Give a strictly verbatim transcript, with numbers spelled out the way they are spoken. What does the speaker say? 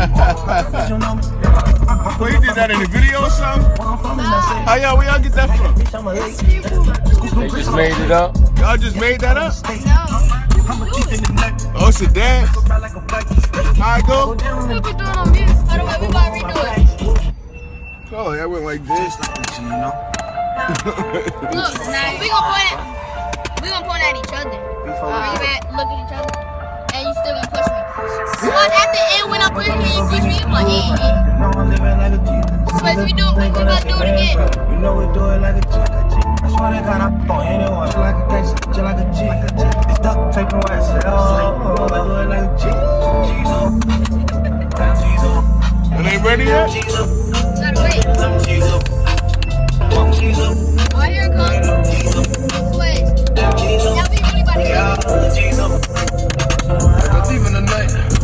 Well, you did that in the video or something? How y'all, where y'all get that from? They just made it up. Y'all just made that up? No. Oh, it's a dance? How I go? What you doing on mute? By the way, we gotta redo it. Oh, that went like this. Look, now we gonna point at we gonna point at each other. Are you at look at each other? And you still gonna push me. But at the end when I push you, you push me, you like, hey, hey. So if we do it, we gonna do it again. You know we do it like a G. I swear to God, I'm on anyone. Just like a gangster, just like a G. It's duct tape and white shit. Oh, we do it like a G. It ain't ready yet? Gotta wait. Oh, here it comes.